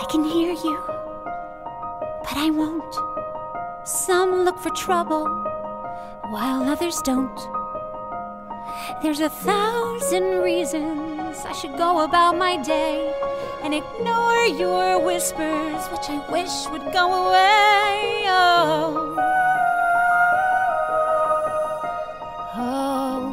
can hear you, but I won't. Some look for trouble, while others don't. There's 1,000 reasons I should go about my day and ignore your whispers, which I wish would go away. Oh, oh.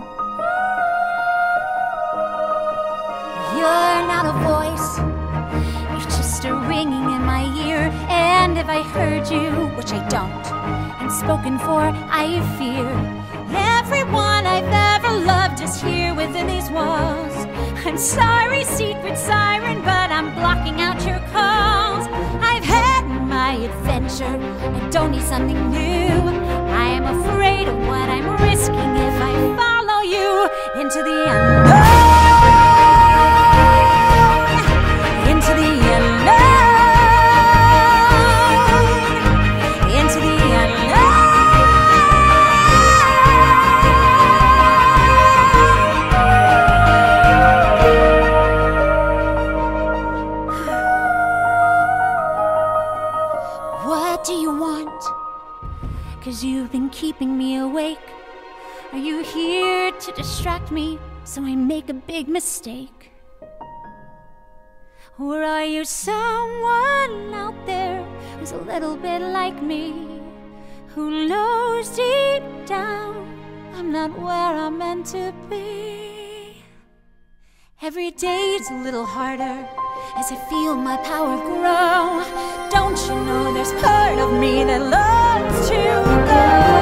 You're not a voice, you're just a ringing in my ear. And if I heard you, which I don't, and spoken for, I fear. Everyone I've ever loved is here within these walls. I'm sorry, secret siren, but I'm blocking out your calls. I've had my adventure, I don't need something new. I am afraid of what I'm risking if I follow you into the unknown. Into the unknown. Into the What do you want? 'Cause you've been keeping me awake. Are you here to distract me so I make a big mistake? Or are you someone out there who's a little bit like me, who knows deep down I'm not where I'm meant to be? Every day's a little harder as I feel my power grow. Don't you know there's part of me that loves to go?